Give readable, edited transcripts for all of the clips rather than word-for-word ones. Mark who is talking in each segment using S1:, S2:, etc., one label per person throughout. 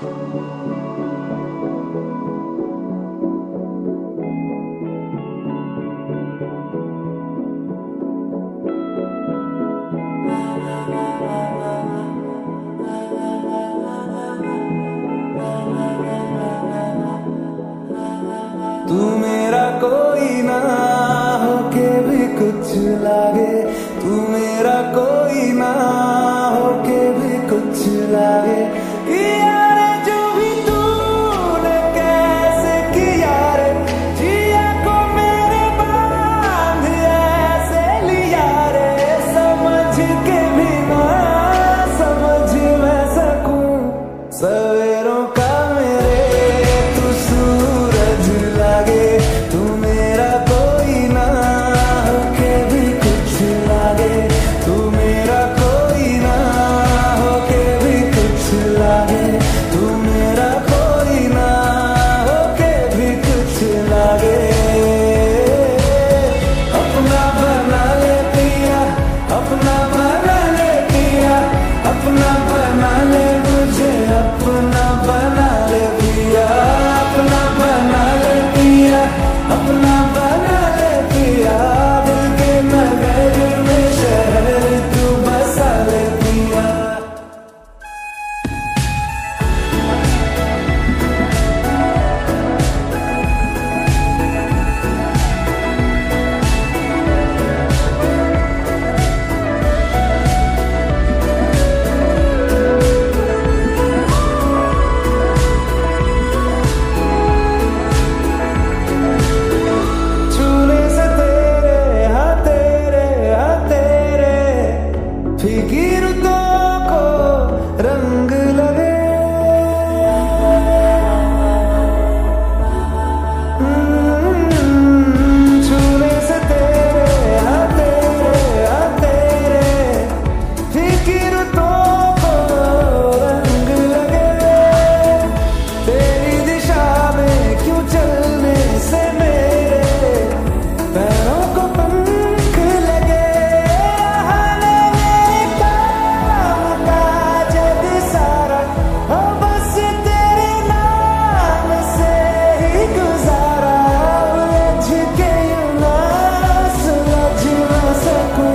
S1: तू मेरा कोई ना होके भी कुछ लागे, तू मेरा कोई ना होके भी कुछ लागे। यार जो भी तूने कैसे किया रे, जिया को मेरे बांध ऐसे लिया रे, समझ के भी ना समझ मैं सकूं सवेरों का मेरे तू सूरज लागे। तू मेरा कोई ना होके भी कुछ लागे, तू मेरा कोई ना होके भी कुछ लागे, तू मेरा कोई ना होके भी कुछ लागे। अपना बना ले पिया, अपना बना ले पिया, अपना बना ले मुझे, अपना बना ले पिया, अपना बना ले पिया, अपना बना ले पिया। दिल के नगर में शहर तू बसा ले पिया। छूने से तेरे हाँ तेरे हाँ तेरे फीकी रुतों को रंग लगे। छूने से तेरे हाँ तेरे फीकी रुतों को रंग लगे। तेरी दिशा में क्यों चलने से मेरे पैरों को पंख लगे। हाले मेरे काम का जग सारा हो बस तेरे नाम से ही गुजारा। उलझ के यूं ना सुलझ ना सकूं,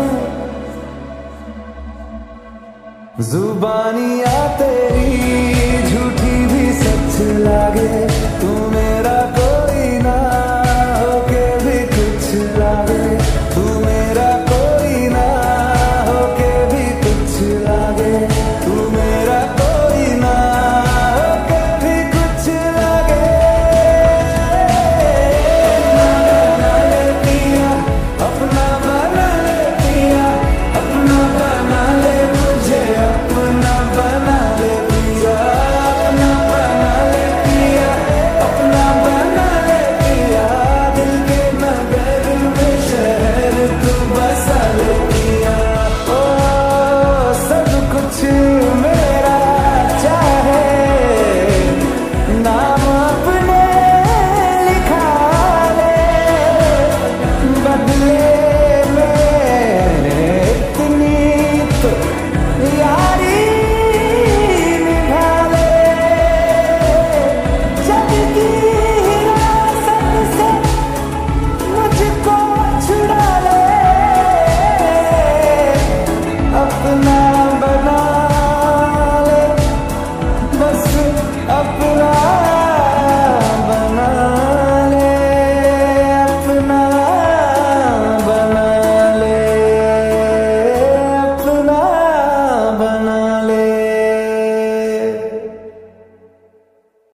S1: जुबानियाँ तेरी झूठी भी सच लागे। तू मेरा कोई ना होके भी कुछ लागे, तू मेरा कोई ना होके भी कुछ लागे, तू